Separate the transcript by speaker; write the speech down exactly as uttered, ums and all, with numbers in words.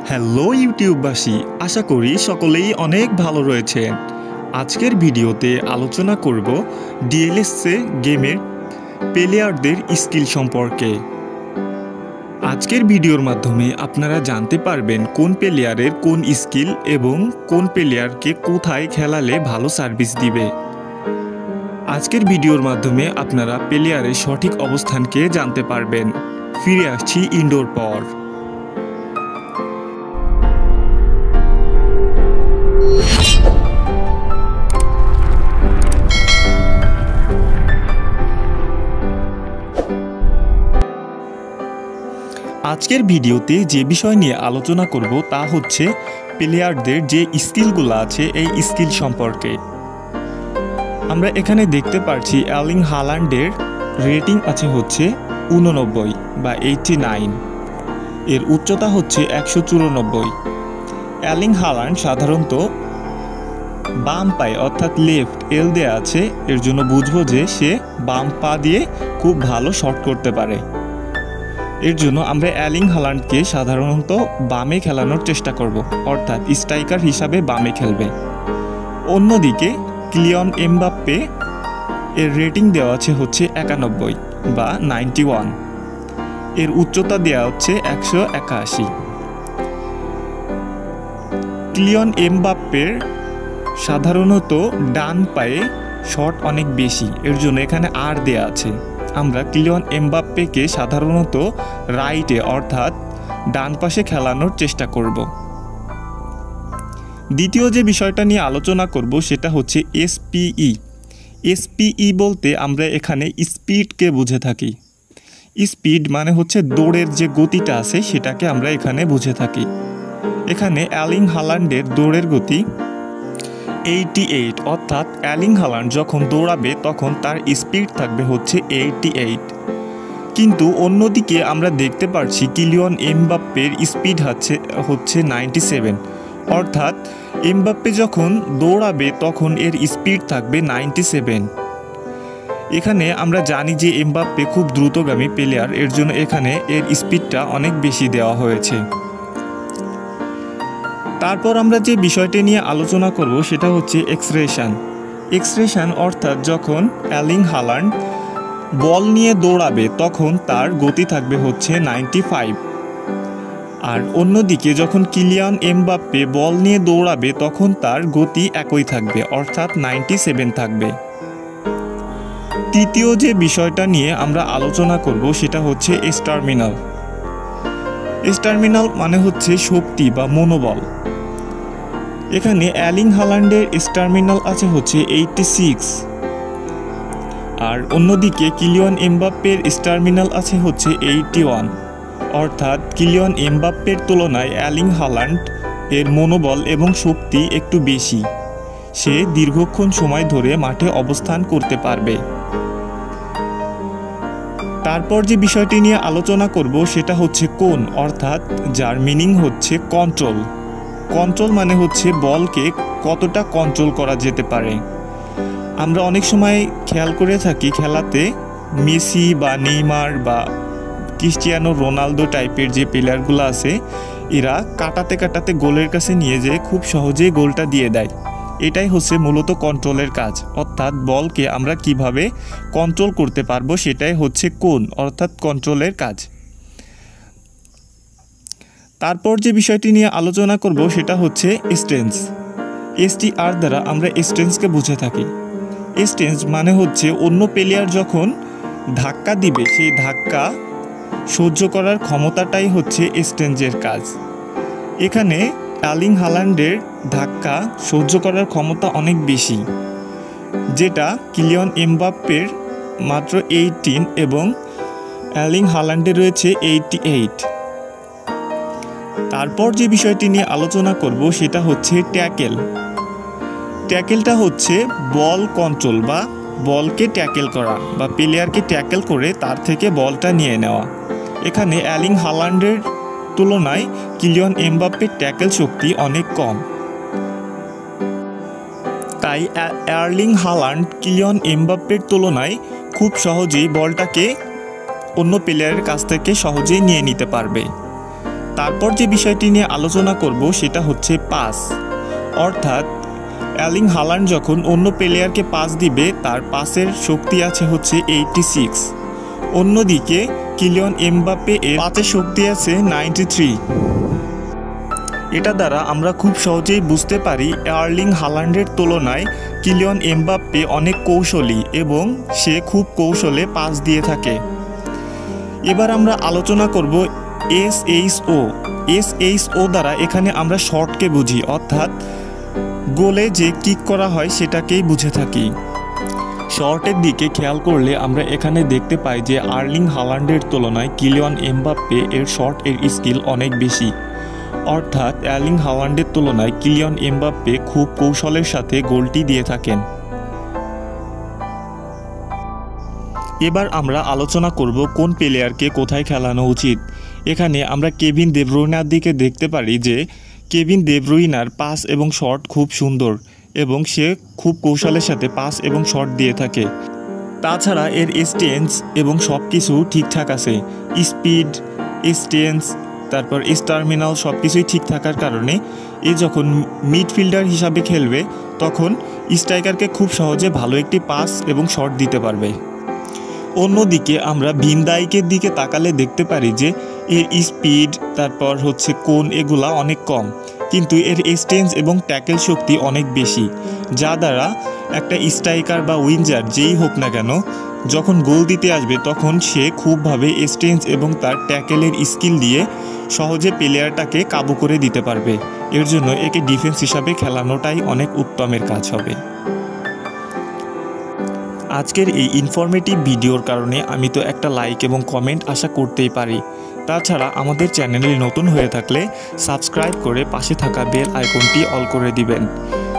Speaker 1: Hello ইউটিউববাসী, আশা করি সকলেই অনেক ভালো রয়েছেন। আজকের ভিডিওতে আলোচনা করব ডিএলএসএ গেমের প্লেয়ারদের স্কিল সম্পর্কে। আজকের ভিডিওর মাধ্যমে আপনারা জানতে পারবেন কোন প্লেয়ারের কোন স্কিল এবং কোন প্লেয়ারকে কোথায় খেলালে ভালো সার্ভিস দিবে। আজকের ভিডিওর মাধ্যমে আপনারা প্লেয়ারের সঠিক অবস্থানকে জানতে পারবেন। ফিরে আসছি ইনডোর পর। আজকের ভিডিওতে যে বিষয় নিয়ে আলোচনা করব তা হচ্ছে প্লেয়ারদের যে স্কিলগুলো আছে এই স্কিল সম্পর্কে। আমরা এখানে দেখতে পাচ্ছি এর্লিং হাল্যান্ডের রেটিং আছে হচ্ছে উননব্বই বা এইটটি নাইন, এর উচ্চতা হচ্ছে একশো চুরানব্বই। এর্লিং হাল্যান্ড সাধারণত বাম পায়ে অর্থাৎ লেফট এল দেয়া আছে, এর জন্য বুঝবো যে সে বাম পা দিয়ে খুব ভালো শট করতে পারে। এর জন্য আমরা এর্লিং হাল্যান্ডকে সাধারণত বামে খেলানোর চেষ্টা করব, অর্থাৎ স্ট্রাইকার হিসাবে বামে খেলবে। অন্যদিকে কিলিয়ান এমবাপ্পে এর রেটিং দেওয়া আছে হচ্ছে একানব্বই বা নাইনটি ওয়ান, এর উচ্চতা দেওয়া হচ্ছে একশো একাশি। কিলিয়ান এমবাপ্পের সাধারণত ডান পায়ে শট অনেক বেশি, এর জন্য এখানে আর দেয়া আছে। আমরা কিলিয়ান এমবাপ্পেকে সাধারণত রাইটে অর্থাৎ ডান পাশে খেলানোর চেষ্টা করব। দ্বিতীয় যে বিষয়টা নিয়ে আলোচনা করব সেটা হচ্ছে এসপিই। এসপিই বলতে আমরা এখানে স্পিডকে বুঝে থাকি। স্পিড মানে হচ্ছে দৌড়ের যে গতিটা আছে সেটাকে আমরা এখানে বুঝে থাকি। এখানে এর্লিং হাল্যান্ডের দৌড়ের গতি এইটটি এইট, অর্থাৎ এর্লিং হাল্যান্ড যখন দৌড়াবে তখন তার স্পিড থাকবে হচ্ছে এইটটি এইট। কিন্তু অন্যদিকে আমরা দেখতে পাচ্ছি কিলিয়ান এমবাপ্পের স্পিড হচ্ছে হচ্ছে নাইনটি সেভেন, অর্থাৎ এমবাপ্পে যখন দৌড়াবে তখন এর স্পিড থাকবে নাইনটি সেভেন। এখানে আমরা জানি যে এমবাপ্পে খুব দ্রুতগামী প্লেয়ার, এর জন্য এখানে এর স্পিডটা অনেক বেশি দেওয়া হয়েছে। তারপর আমরা যে বিষয়টি নিয়ে আলোচনা করব সেটা হচ্ছে এক্সরেশন। এক্সরেশন অর্থাৎ যখন এর্লিং হাল্যান্ড বল নিয়ে দৌড়াবে তখন তার গতি থাকবে হচ্ছে নাইনটি ফাইভ, আর অন্যদিকে যখন কিলিয়ান এমবাপ্পে বল নিয়ে দৌড়াবে তখন তার গতি একই থাকবে অর্থাৎ নাইনটি সেভেন থাকবে। তৃতীয় যে বিষয়টা নিয়ে আমরা আলোচনা করব সেটা হচ্ছে স্টামিনাল। স্টামিনাল মানে হচ্ছে শক্তি বা মনোবল। এখানে এর্লিং হাল্যান্ডের স্টামিনাল আছে হচ্ছে এইটটি সিক্স, আর অন্যদিকে কিলিয়ান এমবাপ্পের স্টামিনাল আছে হচ্ছে এইটটি ওয়ান, অর্থাৎ কিলিয়ান এমবাপ্পের তুলনায় এর্লিং হাল্যান্ড এর মনোবল এবং শক্তি একটু বেশি, সে দীর্ঘক্ষণ সময় ধরে মাঠে অবস্থান করতে পারবে। তারপর যে বিষয়টি নিয়ে আলোচনা করব সেটা হচ্ছে কোন, অর্থাৎ যার মিনিং হচ্ছে কন্ট্রোল। কন্ট্রোল মানে হচ্ছে বলকে কতটা কন্ট্রোল করা যেতে পারে। আমরা অনেক সময় খেয়াল করে থাকি খেলাতে মেসি বা নেইমার বা ক্রিস্টিয়ানো রোনালদো টাইপের যে প্লেয়ারগুলো আছে এরা কাটাতে কাটাতে গোলের কাছে নিয়ে যেয়ে খুব সহজেই গোলটা দিয়ে দেয়। এটাই হচ্ছে মূলত কন্ট্রোলের কাজ, অর্থাৎ বলকে আমরা কিভাবে কন্ট্রোল করতে পারবো সেটাই হচ্ছে কোন, অর্থাৎ কন্ট্রোলের কাজ। তারপর যে বিষয়টি নিয়ে আলোচনা করব সেটা হচ্ছে স্ট্রেন্থ। এসটিআর দ্বারা আমরা স্ট্রেন্থকে বুঝে থাকি। স্ট্রেন্থ মানে হচ্ছে অন্য প্লেয়ার যখন ধাক্কা দিবে সেই ধাক্কা সহ্য করার ক্ষমতাটাই হচ্ছে স্ট্রেন্থের কাজ। এখানে এর্লিং হাল্যান্ডের ধাক্কা সহ্য করার ক্ষমতা অনেক বেশি, যেটা কিলিয়ান এমবাপ্পের মাত্র এইটিন এবং এর্লিং হাল্যান্ডে রয়েছে এইটটি এইট। তারপর যে বিষয়টি নিয়ে আলোচনা করব সেটা হচ্ছে ট্যাকেল। ট্যাকেলটা হচ্ছে বল কন্ট্রোল বা বলকে ট্যাকেল করা বা প্লেয়ারকে ট্যাকেল করে তার থেকে বলটা নিয়ে নেওয়া। এখানে এর্লিং হাল্যান্ডের তুলনায় কিলিয়ান এমবাপ্পের ট্যাকেল শক্তি অনেক কম, তাই এর্লিং হাল্যান্ড কিলিয়ান এমবাপ্পের তুলনায় খুব সহজেই বলটাকে অন্য প্লেয়ারের কাছ থেকে সহজেই নিয়ে নিতে পারবে। তারপর যে বিষয়টি নিয়ে আলোচনা করব সেটা হচ্ছে পাস, অর্থাৎ এর্লিং হাল্যান্ড যখন অন্য প্লেয়ারকে পাস দিবে তার পাসের শক্তি আছে হচ্ছে এইটটি সিক্স, অন্যদিকে কিলিয়ান এমবাপ্পে এর পাসের শক্তি আছে নাইনটি থ্রি। এটা দ্বারা আমরা খুব সহজেই বুঝতে পারি এর্লিং হাল্যান্ডের তুলনায় কিলিয়ান এমবাপ্পে অনেক কৌশলী এবং সে খুব কৌশলে পাস দিয়ে থাকে। এবার আমরা আলোচনা করব S H O. S H O দ্বারা এখানে আমরা শটকে বুঝি, অর্থাৎ গোলে যে কিক করা হয় সেটাকেই বুঝে থাকি। শটের দিকে খেয়াল করলে আমরা এখানে দেখতে পাই যে এর্লিং হাল্যান্ডের তুলনায় কিলিয়ান এমবাপ্পে এর শট এর স্কিল অনেক বেশি, অর্থাৎ এর্লিং হাল্যান্ডের তুলনায় কিলিয়ান এমবাপ্পে খুব কৌশলের সাথে গোলটি দিয়ে থাকেন। এবার আমরা আলোচনা করব কোন প্লেয়ারকে কোথায় খেলানো উচিত। এখানে আমরা কেভিন দে ব্রুইনার দিকে দেখতে পারি যে কেভিন দে ব্রুইনার পাস এবং শট খুব সুন্দর এবং সে খুব কৌশলের সাথে পাস এবং শট দিয়ে থাকে। তাছাড়া এর স্টেন্স এবং সব কিছু ঠিকঠাক আছে, স্পিড, স্টেন্স, তারপর টার্মিনাল সব কিছুই ঠিক থাকার কারণে এ যখন মিডফিল্ডার হিসাবে খেলবে তখন স্ট্রাইকারকে খুব সহজে ভালো একটি পাস এবং শট দিতে পারবে। অন্যদিকে আমরা ভিন ডাইকের দিকে তাকালে দেখতে পারি যে এর স্পিড, তারপর হচ্ছে কোণ, এগুলা অনেক কম, কিন্তু এর স্টেন্স এবং ট্যাকেল শক্তি অনেক বেশি, যা দ্বারা একটা স্ট্রাইকার বা উইঞ্জার যেই হোক না কেন যখন গোল দিতে আসবে তখন সে খুবভাবে স্টেন্স এবং তার ট্যাকেলের স্কিল দিয়ে সহজে প্লেয়ারটাকে কাবু করে দিতে পারবে। এর জন্য একে ডিফেন্স হিসাবে খেলানোটাই অনেক উত্তমের কাজ হবে। আজকের এই ইনফরমেটিভ ভিডিওর কারণে আমি তো একটা লাইক এবং কমেন্ট আশা করতেই পারি। তাছাড়া আমাদের চ্যানেলে নতুন হয়ে থাকলে সাবস্ক্রাইব করে পাশে থাকা বেল আইকনটি অল করে দিবেন।